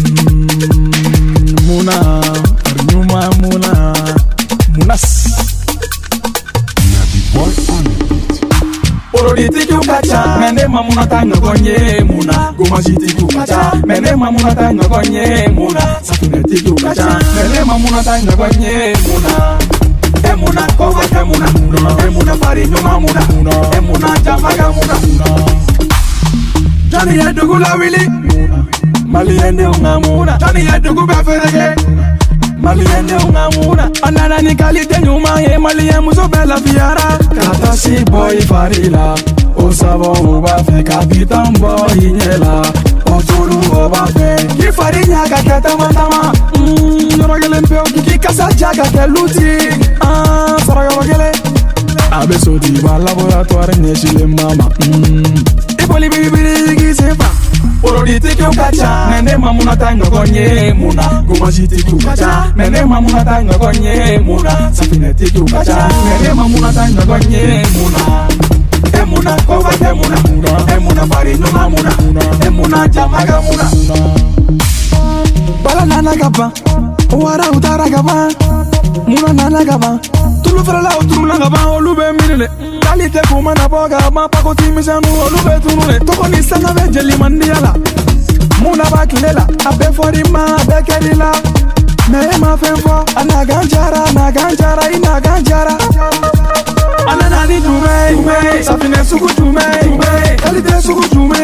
Muna Arnyuma Muna Munas Orodi tiki ukacha Mene mamuna tanga gonye Muna Gomaji tiki ukacha Mene mamuna tanga gonye Muna Safine tiki ukacha Mene mamuna tanga gonye Muna Emuna kowa emuna Emuna fari nyuma muna Emuna jamaga muna Jani ya dugu la wili Maliende unga muna Jani ya dugu baferege Maliende unga muna Anana ni kalite nyuma ye Malien muso bela fiara Katasi boy farila O savon uba fe Kapitan boy inyela O tulu uba fe Ki farinya kaketa mandama Yorogele mpeo kiki kasa jaga ke luti Saragorogele Abe soti ba laboratoire neshile mama Iboli bibiri gisefa Orodi tiki ukacha Mene mamuna tanga gonye Muna Gomaji tiki ukacha Mene mamuna tanga gonye Muna Safine tiki ukacha Mene mamuna tanga gonye Muna Emuna kowa emuna Emuna fari nyuma muna Emuna jamaga muna Bala nana gaba Wara utara gaba Muna nana gaba Tulu frala uturu gaba Olube minile Kalite kumana boga Ma pako timisanu Olube tunule Toko ni sanga be jeli mandiala Muna bakilela Abe forima Abe kerila Me ma fenfo Anaganjara Inaganjara Ananani tume Safine suku tume Kalite suku tume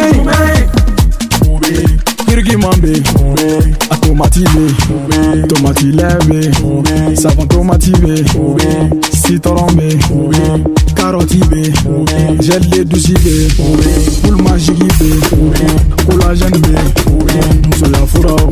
Kirgi mambe Tomati be Tomati lebe Savon tomati be Citron be Carotte be Gel de douci be Poule magique be Collagène be Muso ya furao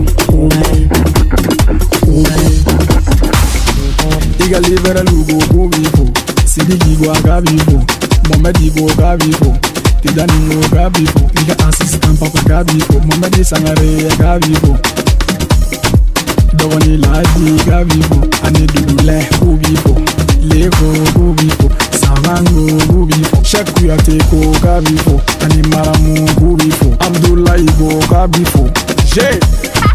Iga libera lugo go bifo Sidigi go aga bifo Momedi go aga bifo Tidani go aga bifo Iga assistant papa aga bifo Momedi sangare aga bifo Dogoni laji aga bifo Ane dudule go bifo Lego go bifo Savango go bifo Sheku ya teko aga bifo Ane maramu go bifo Abdoulaye go aga bifo J